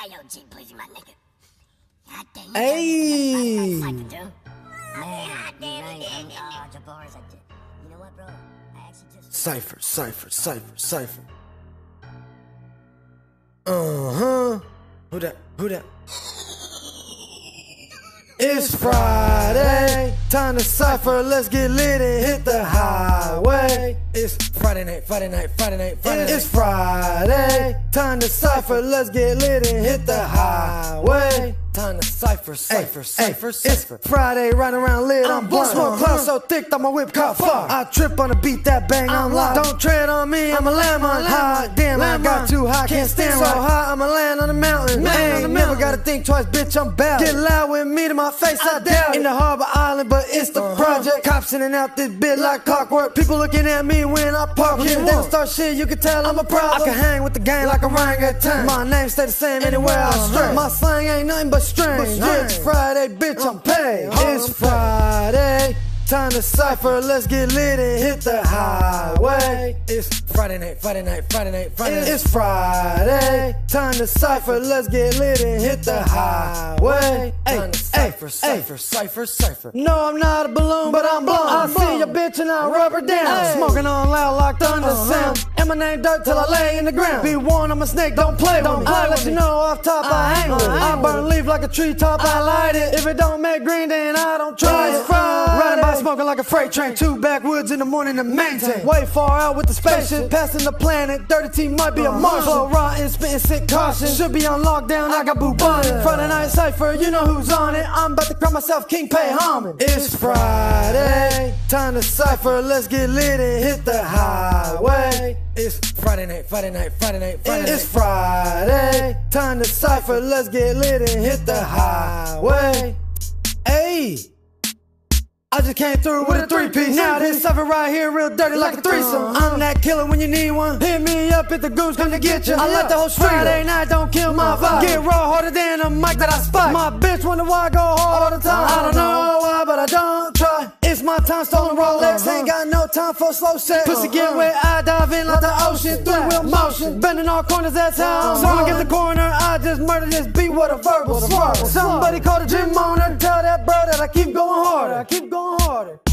Hey, yo, G, please, my nigga. God damn, Hey. Cypher, dude. God damn it, Jabars, you know what, bro? I actually just... Cypher. Who that? It's Friday, time to cypher, let's get lit and hit the highway. It's Friday night. It's Friday, time to cypher, let's get lit and hit the highway. Time to cypher. It's Friday, riding around lit, I'm blunt. Smoke cloud so thick that my whip caught fire. I trip on the beat, that bang, I'm live. Don't tread on me, I'm a landmine. High, damn, I got too high, can't stand so high, I'ma land on the mountain. Ain't never gotta think twice, bitch, I'm bout. Get loud with me to my face, I doubt it. In the harbor island, but it's the project. Cops in and out this bit like clockwork. People looking at me when I park here. They don't start shit, you can tell I'm a problem. I can hang with the gang like a orangutan. My name stay the same anywhere I stray. My slang ain't nothing but strange. It's Friday, bitch, I'm paid. It's Friday, time to cypher, let's get lit and hit the highway. It's Friday night. It's Friday, time to cypher, let's get lit and hit the highway. Cypher. No, I'm not a balloon, but I'm blown. I see your bitch and I'll rub her down. Smoking on loud like thunder sound. And my name dirt till I lay in the ground. Be warned, I'm a snake, don't play with me. I let you know off top, I hang with it. I burn leaf like a treetop, I light it. If it don't make green, then I don't try it. Riding by smoking like a freight train. 2 backwoods in the morning to maintain. Way far out with the spaceship, passing the planet. Dirty T might be a Martian. Flow rotten, spitting sick caution. Should be on lockdown, I got bubonic. Friday night cypher, you know who's on it. I'm about to cry myself king, pay homage. It's Friday, time to cypher, let's get lit and hit the highway. It's Friday night. It's Friday, time to cypher, let's get lit and hit the highway. Hey, I just came through with a 3-piece. Now this cypher right here real dirty like a threesome. I'm that killer when you need one. Hit me up if the goons come to get you. I let the whole Friday night don't kill my vibe. Get raw harder than a mic that I spike. My bitch wonder why I go hard all the time. I don't know why, but I don't try. It's my time, stolen Rolex. Ain't got no time for slow shit. Pussy get wet, I dive in like the ocean. 3-wheel motion, bending all corners, that's how I'm Someone get the corner, I just murder this beat with a verbal swerve. Somebody call the gym owner, tell that bro that I keep going harder.